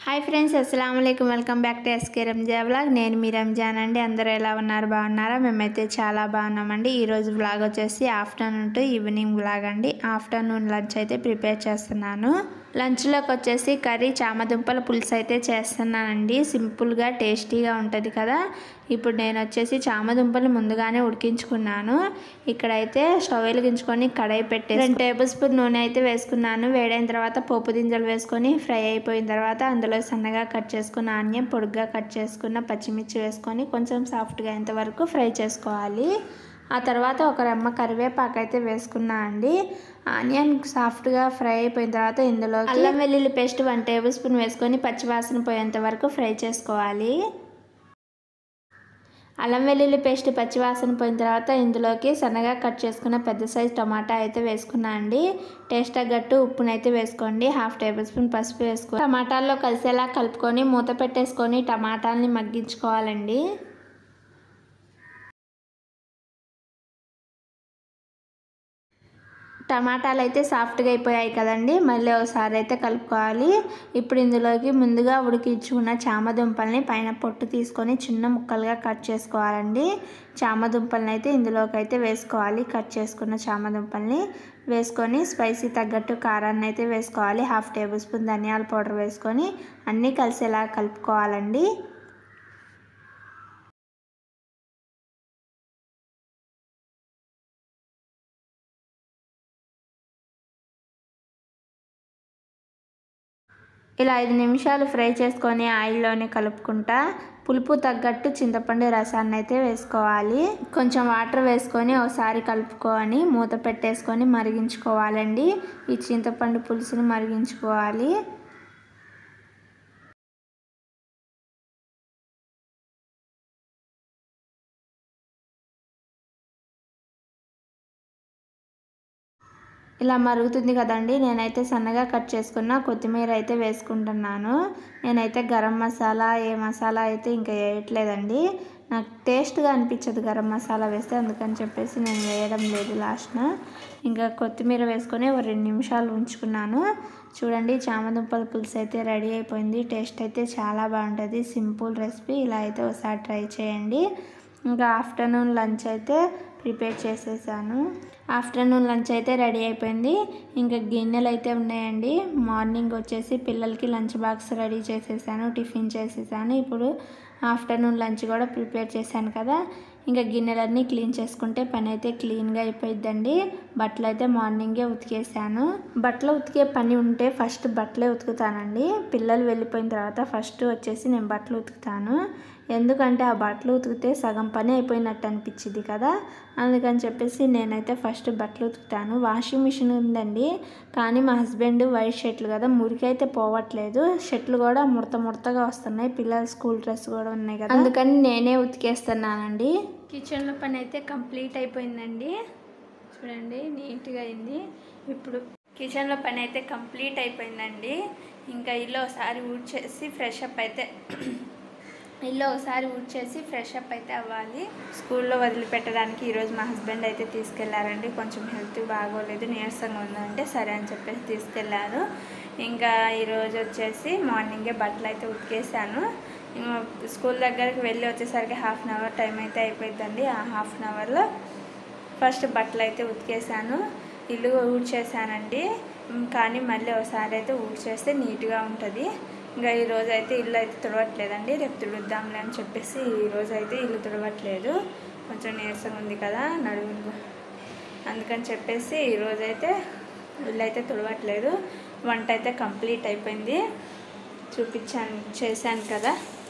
Hi friends, అస్సలాము అలైకుం. Welcome back to SK Ramzan vlog. నేను మీ రంజాన్ అండి. అందరూ ఎలా ఉన్నారు? బాగున్నారా? మేమైతే చాలా బాగున్నామండి. ఈరోజు వ్లాగ్ వచ్చేసి ఆఫ్టర్నూన్ టు ఈవినింగ్ వ్లాగ్ అండి. ఆఫ్టర్నూన్ లంచ్ అయితే ప్రిపేర్ చేస్తున్నాను. లంచ్లోకి వచ్చేసి కర్రీ చామదుంపల పులుసు అయితే చేస్తున్నానండి. సింపుల్గా టేస్టీగా ఉంటుంది కదా. ఇప్పుడు నేను వచ్చేసి చామదుంపలు ముందుగానే ఉడికించుకున్నాను. ఇక్కడైతే స్టవ్ వెలిగించుకొని కడాయి పెట్టి 2 టేబుల్ స్పూన్ నూనె అయితే వేసుకున్నాను. వేడైన తర్వాత పోపు గింజలు వేసుకొని ఫ్రై అయిపోయిన తర్వాత అందులో సన్నగా కట్ చేసుకున్న ఆనియన్, పొడుగ్గా కట్ చేసుకున్న పచ్చిమిర్చి వేసుకొని కొంచెం సాఫ్ట్గా అయ్యేంత వరకు ఫ్రై చేసుకోవాలి. ఆ తర్వాత ఒక రెమ్మ కరివేపాకు అయితే వేసుకున్నా అండి. ఆనియన్ సాఫ్ట్గా ఫ్రై అయిపోయిన తర్వాత ఇందులో అల్లం వెల్లుల్లి పేస్ట్ 1 టేబుల్ స్పూన్ వేసుకొని పచ్చివాసన పోయేంత వరకు ఫ్రై చేసుకోవాలి. అల్లం వెల్లుల్లి పేస్ట్ పచ్చివాసన పోయిన తర్వాత ఇందులోకి సన్నగా కట్ చేసుకున్న పెద్ద సైజు టమాటా అయితే వేసుకున్నా అండి. టేస్ట్ తగ్గట్టు ఉప్పునైతే వేసుకోండి. 1/2 టేబుల్ స్పూన్ పసుపు వేసుకొని టమాటాల్లో కలిసేలా కలుపుకొని మూత పెట్టేసుకొని టమాటాలని మగ్గించుకోవాలండి. టమాటాలు అయితే సాఫ్ట్గా అయిపోయాయి కదండి. మళ్ళీ ఒకసారి అయితే కలుపుకోవాలి. ఇప్పుడు ఇందులోకి ముందుగా ఉడికించుకున్న చామదుంపల్ని పైన పొట్టు తీసుకొని చిన్న ముక్కలుగా కట్ చేసుకోవాలండి. చామదుంపల్ని అయితే ఇందులోకి అయితే వేసుకోవాలి. కట్ చేసుకున్న చామదుంపల్ని వేసుకొని స్పైసీ తగ్గట్టు కారాన్ని అయితే వేసుకోవాలి. 1/2 టేబుల్ స్పూన్ ధనియాల పౌడర్ వేసుకొని అన్నీ కలిసేలా కలుపుకోవాలండి. ఇలా 5 నిమిషాలు ఫ్రై చేసుకొని ఆయిల్లోనే కలుపుకుంటా పులుపు తగ్గట్టు చింతపండు రసాన్ని అయితే వేసుకోవాలి. కొంచెం వాటర్ వేసుకొని ఒకసారి కలుపుకొని మూత పెట్టేసుకొని మరిగించుకోవాలండి. ఈ చింతపండు పులుసుని మరిగించుకోవాలి. ఇలా మరుగుతుంది కదండి. నేనైతే సన్నగా కట్ చేసుకున్న కొత్తిమీర అయితే వేసుకుంటున్నాను. నేనైతే గరం మసాలా ఏ మసాలా అయితే ఇంకా వేయట్లేదండి. నాకు టేస్ట్గా అనిపించదు గరం మసాలా వేస్తే, అందుకని చెప్పేసి నేను వేయడం లేదు లాస్ట్న. ఇంకా కొత్తిమీర వేసుకొని 2 నిమిషాలు ఉంచుకున్నాను. చూడండి, చామదుంపల పులుసు అయితే రెడీ అయిపోయింది. టేస్ట్ అయితే చాలా బాగుంటుంది. Simple recipe. ఇలా అయితే ఒకసారి ట్రై చేయండి. ఇంకా ఆఫ్టర్నూన్ లంచ్ అయితే ప్రిపేర్ చేసేసాను. ఆఫ్టర్నూన్ లంచ్ అయితే రెడీ అయిపోయింది. ఇంకా గిన్నెలు అయితే ఉన్నాయండి. మార్నింగ్ వచ్చేసి పిల్లలకి లంచ్ బాక్స్ రెడీ చేసేసాను, టిఫిన్ చేసేసాను. ఇప్పుడు ఆఫ్టర్నూన్ లంచ్ కూడా ప్రిపేర్ చేశాను కదా. ఇంకా గిన్నెలన్నీ క్లీన్ చేసుకుంటే పని అయితే క్లీన్గా అయిపోయిద్దండి. బట్టలు అయితే మార్నింగే ఉతికేసాను. బట్టలు ఉతికే పని ఉంటే ఫస్ట్ బట్టలే ఉతుకుతానండి. పిల్లలు వెళ్ళిపోయిన తర్వాత ఫస్ట్ వచ్చేసి నేను బట్టలు ఉతుకుతాను. ఎందుకంటే ఆ బట్టలు ఉతికితే సగం పని అయిపోయినట్టు అనిపించింది కదా. అందుకని చెప్పేసి నేనైతే ఫస్ట్ బట్టలు ఉతుకుతాను. వాషింగ్ మిషన్ ఉందండి, కానీ మా హస్బెండ్ వైట్ షర్ట్లు కదా, మురికైతే పోవట్లేదు. షర్ట్లు కూడా ముడతగా వస్తున్నాయి. పిల్లల స్కూల్ డ్రెస్ కూడా ఉన్నాయి కదా, అందుకని నేనే ఉతికేస్తున్నానండి. కిచెన్లో పని అయితే కంప్లీట్ అయిపోయిందండి. చూడండి, నీట్గా అయింది. ఇప్పుడు కిచెన్లో పని అయితే కంప్లీట్ అయిపోయిందండి. ఇంకా ఇల్లు ఒకసారి ఊడ్చేసి ఫ్రెష్ అప్ అయితే అవ్వాలి. స్కూల్లో వదిలిపెట్టడానికి ఈరోజు మా హస్బెండ్ అయితే తీసుకెళ్లారండి. కొంచెం హెల్త్ బాగోలేదు, నీరసంగా ఉందంటే సరే అని చెప్పేసి తీసుకెళ్లారు. ఇంకా ఈరోజు వచ్చేసి మార్నింగే బట్టలు అయితే ఉతికేసాను. స్కూల్ దగ్గరికి వెళ్ళి వచ్చేసరికి 1/2 అవర్ టైం అయితే అయిపోయిందండి. ఆ 1/2 అవర్లో ఫస్ట్ బట్టలు అయితే ఉతికేసాను, ఇల్లు ఊడ్చేసానండి. కానీ మళ్ళీ ఒకసారి అయితే ఊడ్చేస్తే నీట్గా ఉంటుంది. ఇంకా ఈరోజు అయితే ఇల్లు అయితే తుడవట్లేదండి. రేపు తుడుద్దాంలే అని చెప్పేసి ఈరోజు అయితే ఇల్లు తుడవట్లేదు. కొంచెం నీరసంగా ఉంది కదా నడుము, అందుకని చెప్పేసి ఈరోజైతే ఇల్లు అయితే తుడవట్లేదు. వంట అయితే కంప్లీట్ అయిపోయింది, చేశాను కదా.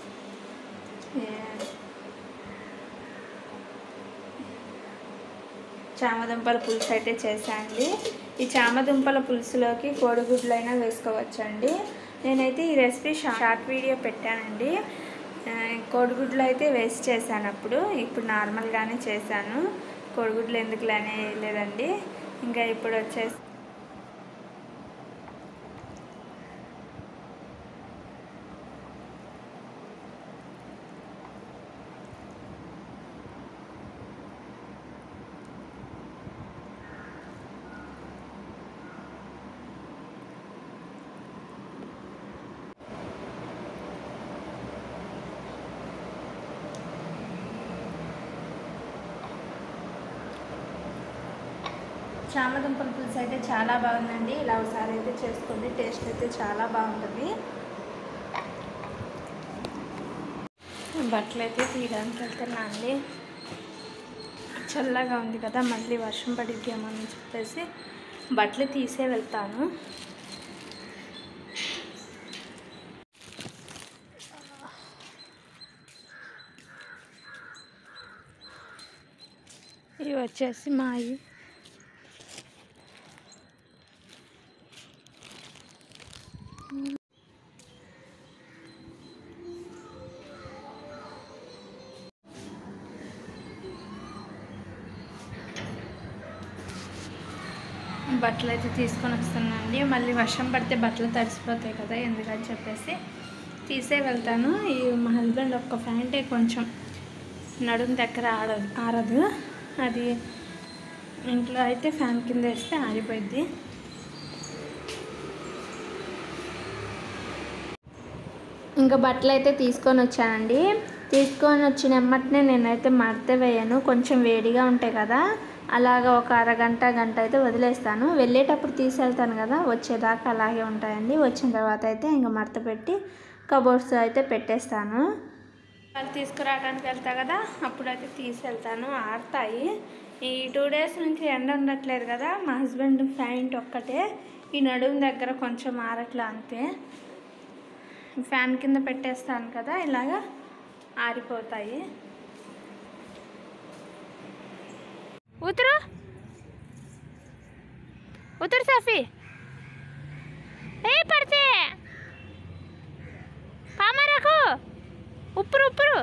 చామదుంపల పులుసు అయితే చేశానండి. ఈ చామదుంపల పులుసులోకి కోడిగుడ్లైనా వేసుకోవచ్చండి. నేనైతే ఈ రెసిపీ షార్ట్ వీడియో పెట్టానండి. కోడిగుడ్లు అయితే వేసి చేశాను అప్పుడు. ఇప్పుడు నార్మల్గానే చేశాను. కోడిగుడ్లు ఎందుకులానే వేయలేదండి. ఇంకా ఇప్పుడు వచ్చేసి చామదుంపల పులుసు అయితే చాలా బాగుందండి. ఇలా ఒకసారి అయితే చేసుకోండి, టేస్ట్ అయితే చాలా బాగుంటుంది. బట్టలు అయితే తీయడానికి వెళ్తున్నా అండి. చల్లగా ఉంది కదా, మళ్ళీ వర్షం పడిద్దేమో అని చెప్పేసి బట్టలు తీసే వెళ్తాను. ఇవి వచ్చేసి మాయి. బట్టలు అయితే తీసుకొని వస్తున్నానండి. మళ్ళీ వర్షం పడితే బట్టలు తడిసిపోతాయి కదా, ఎందుకని చెప్పేసి తీసే వెళ్తాను. ఈ మా హస్బెండ్ ఒక్క ప్యాంటే కొంచెం నడుము దగ్గర ఆరదు. అది ఇంట్లో అయితే ఫ్యాన్ కింద వేస్తే ఆరిపోద్ది. ఇంకా బట్టలు అయితే తీసుకొని వచ్చానండి. తీసుకొని వచ్చిన వెంటనే నేనైతే మడత వేయను, కొంచెం వేడిగా ఉంటాయి కదా, అలాగా ఒక అరగంట గంట అయితే వదిలేస్తాను. వెళ్ళేటప్పుడు తీసుకెళ్తాను కదా, వచ్చేదాకా అలాగే ఉంటాయండి. వచ్చిన తర్వాత అయితే ఇంకా మడత పెట్టి కబోర్డ్స్ అయితే పెట్టేస్తాను. వాళ్ళు తీసుకురావడానికి వెళ్తా కదా, అప్పుడైతే తీసుకెళ్తాను, ఆడతాయి. ఈ 2 days నుంచి ఎండ ఉండట్లేదు కదా, మా హస్బెండ్ ప్యాంట్ ఒక్కటే ఈ నడుము దగ్గర కొంచెం ఆరట్లా, అంతే. ఫ్యాన్ కింద పెట్టేస్తాను కదా, ఇలాగా ఆరిపోతాయి. ఉతురు ఉతురు సాఫీ, ఏ పడితే పామరకు ఉప్పురు ఉప్పురు.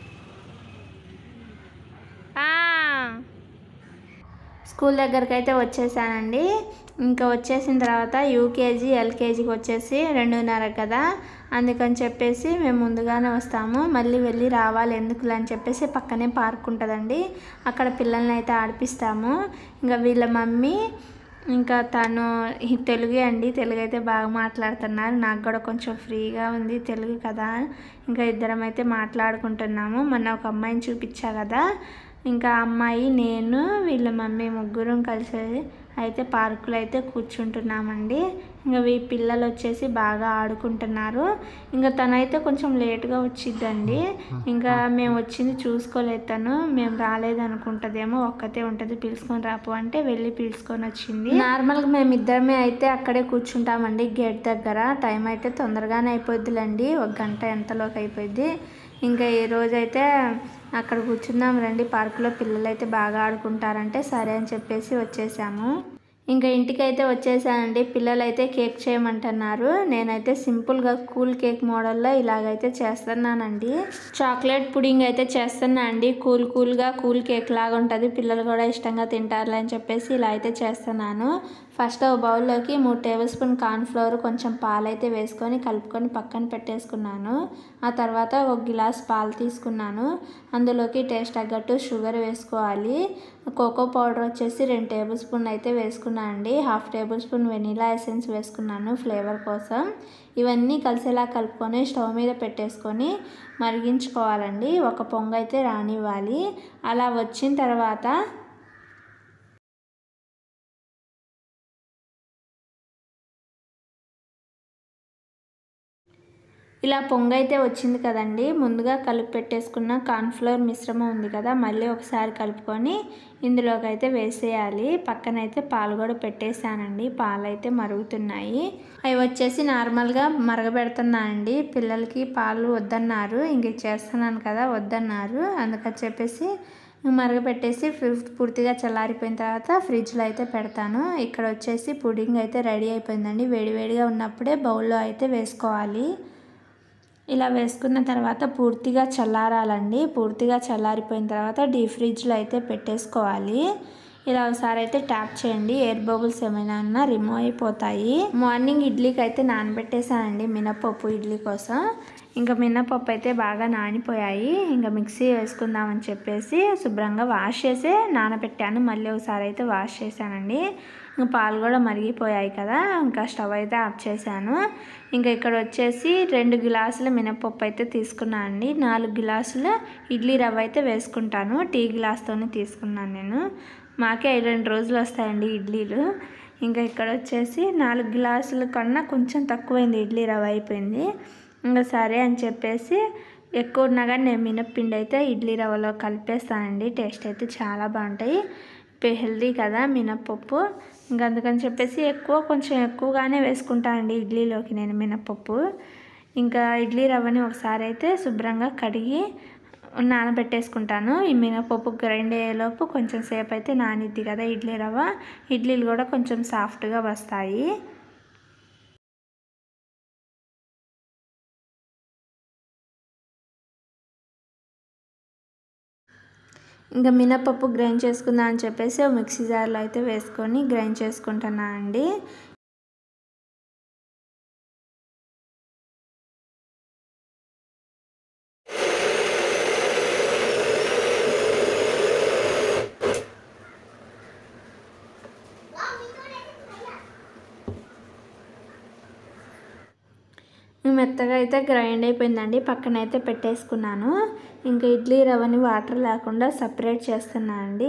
స్కూల్ దగ్గరికి అయితే వచ్చేసానండి. ఇంకా వచ్చేసిన తర్వాత యూకేజీ ఎల్కేజీకి వచ్చేసి 2:30 కదా, అందుకని చెప్పేసి మేము ముందుగానే వస్తాము. మళ్ళీ వెళ్ళి రావాలి ఎందుకులే అని చెప్పేసి పక్కనే పార్క్ ఉంటుందండి, అక్కడ పిల్లల్ని అయితే ఆడిపిస్తాము. ఇంకా వీళ్ళ మమ్మీ ఇంకా తను తెలుగే అండి, తెలుగు అయితే బాగా మాట్లాడుతున్నారు. నాకు కూడా కొంచెం ఫ్రీగా ఉంది తెలుగు కదా, ఇంకా ఇద్దరం అయితే మాట్లాడుకుంటున్నాము. మొన్న ఒక అమ్మాయిని చూపించా కదా, ఇంకా అమ్మాయి నేను వీళ్ళ మమ్మీ ముగ్గురం కలిసి అయితే పార్కులో అయితే కూర్చుంటున్నామండి. ఇంకా ఈ పిల్లలు వచ్చేసి బాగా ఆడుకుంటున్నారు. ఇంకా తనైతే కొంచెం లేట్గా వచ్చిద్దండి. ఇంకా మేము వచ్చింది చూసుకోలేదు, తను మేము రాలేదు అనుకుంటుందేమో, ఒక్కతే ఉంటుంది, పిలుచుకొని రాపు అంటే వెళ్ళి పిలుచుకొని వచ్చింది. నార్మల్గా మేము ఇద్దరమే అయితే అక్కడే కూర్చుంటామండి గేట్ దగ్గర. టైం అయితే తొందరగానే అయిపోద్దిలేండి, 1 గంట ఎంతలోకి అయిపోద్ది. ఇంకా ఈ రోజైతే అక్కడ కూర్చుందాం రండి, పార్కులో పిల్లలు అయితే బాగా ఆడుకుంటారంటే సరే అని చెప్పేసి వచ్చేసాము. ఇంకా ఇంటికైతే వచ్చేసానండి. పిల్లలు అయితే కేక్ చేయమంటున్నారు. నేనైతే సింపుల్గా కూల్ కేక్ మోడల్లో ఇలాగైతే చేస్తున్నానండి. చాక్లెట్ పుడింగ్ అయితే చేస్తున్నా అండి. కూల్గా కూల్ కేక్ లాగా ఉంటుంది, పిల్లలు కూడా ఇష్టంగా తింటారులే అని చెప్పేసి ఇలా అయితే చేస్తున్నాను. ఫస్ట్ ఒక బౌల్లోకి 3 టేబుల్ స్పూన్ కార్న్ఫ్లోర్, కొంచెం పాలైతే వేసుకొని కలుపుకొని పక్కన పెట్టేసుకున్నాను. ఆ తర్వాత 1 గ్లాస్ పాలు తీసుకున్నాను. అందులోకి టేస్ట్ తగ్గట్టు షుగర్ వేసుకోవాలి. కోకో పౌడర్ వచ్చేసి 2 టేబుల్ స్పూన్ అయితే వేసుకున్నాను అండి. 1/2 టేబుల్ స్పూన్ వెనీలా ఎసెన్స్ వేసుకున్నాను ఫ్లేవర్ కోసం. ఇవన్నీ కలిసేలా కలుపుకొని స్టవ్ మీద పెట్టేసుకొని మరిగించుకోవాలండి. ఒక పొంగు అయితే రానివ్వాలి. అలా వచ్చిన తర్వాత ఇలా పొంగైతే వచ్చింది కదండి, ముందుగా కలిపి పెట్టేసుకున్న కార్న్ఫ్లోర్ మిశ్రమం ఉంది కదా, మళ్ళీ ఒకసారి కలుపుకొని ఇందులోకి అయితే వేసేయాలి. పక్కనైతే పాలు కూడా పెట్టేశానండి, పాలు అయితే మరుగుతున్నాయి. అవి వచ్చేసి నార్మల్గా మరగబెడుతున్నానండి. పిల్లలకి పాలు వద్దన్నారు, ఇంక చేస్తున్నాను కదా వద్దన్నారు, అందుకని చెప్పేసి మరగపెట్టేసి పూర్తిగా చల్లారిపోయిన తర్వాత ఫ్రిడ్జ్లో అయితే పెడతాను. ఇక్కడ వచ్చేసి పుడింగ్ అయితే రెడీ అయిపోయిందండి. వేడివేడిగా ఉన్నప్పుడే బౌల్లో అయితే వేసుకోవాలి. ఇలా వేసుకున్న తర్వాత పూర్తిగా చల్లారాలండి. పూర్తిగా చల్లారిపోయిన తర్వాత డీప్ ఫ్రిడ్జ్లో అయితే పెట్టేసుకోవాలి. ఇలా ఒకసారి అయితే ట్యాప్ చేయండి, ఎయిర్ బబుల్స్ ఏమైనా ఉన్నా రిమూవ్ అయిపోతాయి. మార్నింగ్ ఇడ్లీకి అయితే నానబెట్టేసానండి మినపప్పు ఇడ్లీ కోసం. ఇంకా మినపప్పు అయితే బాగా నానిపోయాయి. ఇంకా మిక్సీ వేసుకుందామని చెప్పేసి శుభ్రంగా వాష్ చేసి నానబెట్టాను. మళ్ళీ ఒకసారి అయితే వాష్ చేశానండి. ఇంకా పాలు కూడా మరిగిపోయాయి కదా, ఇంకా స్టవ్ అయితే ఆఫ్ చేశాను. ఇంకా ఇక్కడ వచ్చేసి 2 గ్లాసుల మినపప్పు అయితే తీసుకున్నాను అండి. 4 గ్లాసుల ఇడ్లీ రవ్వ అయితే వేసుకుంటాను. టీ గ్లాస్తోనే తీసుకున్నాను నేను. మాకే 2 రోజులు వస్తాయండి ఇడ్లీలు. ఇంకా ఇక్కడ వచ్చేసి 4 గ్లాసుల కన్నా కొంచెం తక్కువైంది, ఇడ్లీ రవ్వ అయిపోయింది. ఇంకా సరే అని చెప్పేసి ఎక్కువ ఉన్నా కానీ నేను మినప్పిండి అయితే ఇడ్లీ రవ్వలో కలిపేస్తానండి. టేస్ట్ అయితే చాలా బాగుంటాయి. హెల్దీ కదా మినప్పప్పు. ఇంకా అందుకని చెప్పేసి కొంచెం ఎక్కువగానే వేసుకుంటానండి ఇడ్లీలోకి నేను మినప్పప్పు. ఇంకా ఇడ్లీ రవ్వని ఒకసారి అయితే శుభ్రంగా కడిగి నానబెట్టేసుకుంటాను. ఈ మినపప్పు గ్రైండ్ అయ్యేలోపు కొంచెం సేపు అయితే నానిద్ది కదా ఇడ్లీ రవ్వ, ఇడ్లీలు కూడా కొంచెం సాఫ్ట్గా వస్తాయి. ఇంకా మినపప్పు గ్రైండ్ చేసుకుందాం అని చెప్పేసి మిక్సీ జార్లో అయితే వేసుకొని గ్రైండ్ చేసుకుంటున్నా అండి. మెత్తగా అయితే గ్రైండ్ అయిపోయిందండి. పక్కన అయితే పెట్టేసుకున్నాను. ఇంకా ఇడ్లీ రవ్వని వాటర్ లేకుండా సపరేట్ చేస్తున్నా అండి.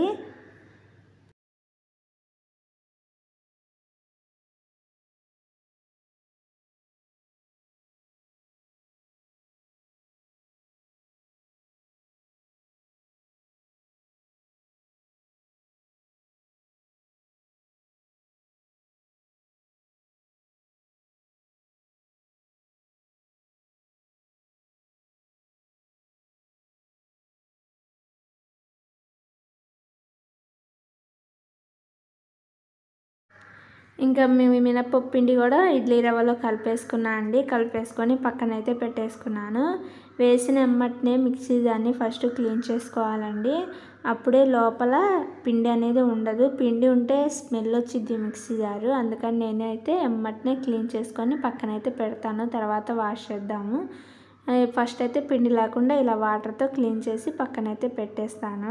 ఇంకా మినపప్పు పిండి కూడా ఇడ్లీ రవ్వలో కలిపేసుకున్నా అండి. కలిపేసుకొని పక్కనైతే పెట్టేసుకున్నాను. వేసిన వెంటనే మిక్సీ దాన్ని ఫస్ట్ క్లీన్ చేసుకోవాలండి. అప్పుడే లోపల పిండి అనేది ఉండదు. పిండి ఉంటే స్మెల్ వచ్చింది మిక్సీ జారు. అందుకని నేనైతే వెంటనే క్లీన్ చేసుకొని పక్కనైతే పెడతాను. తర్వాత వాష్ చేద్దాము. ఫస్ట్ అయితే పిండి లేకుండా ఇలా వాటర్తో క్లీన్ చేసి పక్కనైతే పెట్టేస్తాను.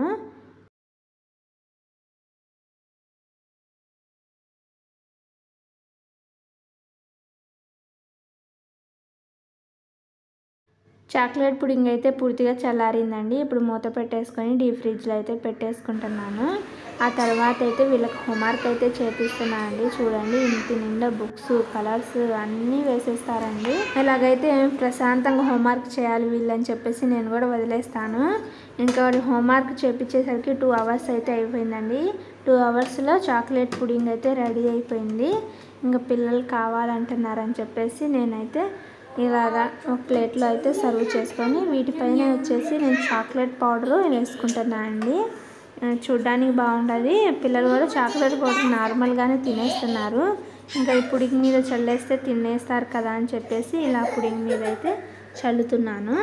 చాక్లెట్ పుడింగ్ అయితే పూర్తిగా చల్లారిందండి. ఇప్పుడు మూత పెట్టేసుకొని డీప్ ఫ్రిడ్జ్లో అయితే పెట్టేసుకుంటున్నాను. ఆ తర్వాత అయితే వీళ్ళకి హోంవర్క్ అయితే చేపిస్తున్నాను అండి. చూడండి, ఇంటి నిండా బుక్స్, కలర్స్ అన్నీ వేసేస్తారండి. ఇలాగైతే ప్రశాంతంగా హోంవర్క్ చేయాలి వీళ్ళని చెప్పేసి నేను కూడా వదిలేస్తాను. ఇంకా హోంవర్క్ చేపించేసరికి 2 అవర్స్ అయితే అయిపోయిందండి. 2 అవర్స్లో చాక్లెట్ పుడింగ్ అయితే రెడీ అయిపోయింది. ఇంకా పిల్లలు కావాలంటున్నారని చెప్పేసి నేనైతే ఇలాగా ఒక ప్లేట్లో అయితే సర్వ్ చేసుకొని వీటిపైన వచ్చేసి నేను చాక్లెట్ పౌడరు వేసుకుంటున్నాను అండి. చూడ్డానికి బాగుంటుంది. పిల్లలు కూడా చాక్లెట్ పౌడర్ నార్మల్గానే తినేస్తున్నారు. ఇంకా ఈ పుడింగ్ మీద చల్లేస్తే తినేస్తారు కదా అని చెప్పేసి ఇలా పుడింగ్ మీద అయితే చల్లుతున్నాను.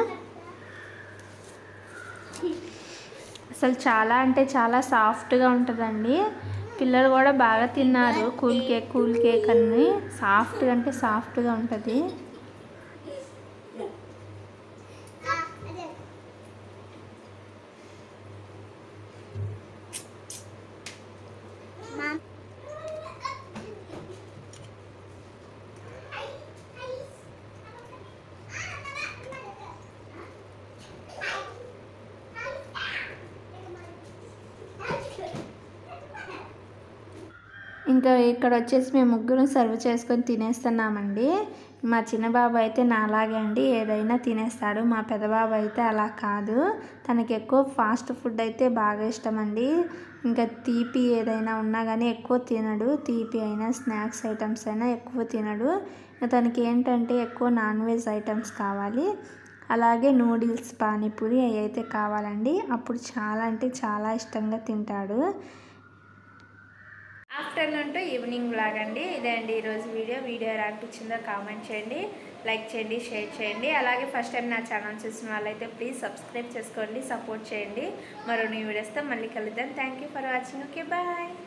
అసలు చాలా అంటే చాలా సాఫ్ట్గా ఉంటుందండి. పిల్లలు కూడా బాగా తిన్నారు. కూల్ కేక్ అన్నీ సాఫ్ట్గా అంటే సాఫ్ట్గా ఉంటుంది. ఇంకా ఇక్కడ వచ్చేసి మేము ముగ్గురం సర్వ్ చేసుకొని తినేస్తున్నామండి. మా చిన్న బాబు అయితే నాలాగే అండి, ఏదైనా తినేస్తాడు. మా పెద్ద బాబు అయితే అలా కాదు. తనకి ఎక్కువ ఫాస్ట్ ఫుడ్ అయితే బాగా ఇష్టం అండి. ఇంకా తీపి ఏదైనా ఉన్నా కానీ ఎక్కువ తినడు. తీపి అయినా స్నాక్స్ ఐటమ్స్ అయినా ఎక్కువ తినడు. తనకి ఏంటంటే ఎక్కువ నాన్ వెజ్ ఐటమ్స్ కావాలి. అలాగే నూడిల్స్, పానీపూరి అవి అయితే కావాలండి. అప్పుడు చాలా అంటే చాలా ఇష్టంగా తింటాడు. ఆఫ్టర్నూన్ టు ఈవినింగ్ వ్లాగ్ అండి. ఇదే అండి ఈరోజు వీడియో ఎలా అనిపించిందో కామెంట్ చేయండి, లైక్ చేయండి, షేర్ చేయండి. అలాగే ఫస్ట్ టైం నా ఛానల్ చూసిన వాళ్ళైతే ప్లీజ్ సబ్స్క్రైబ్ చేసుకోండి, సపోర్ట్ చేయండి. మరో న్యూ వీడియోస్తో మళ్ళీ కలుద్దాం. Thank you for watching. Okay, bye.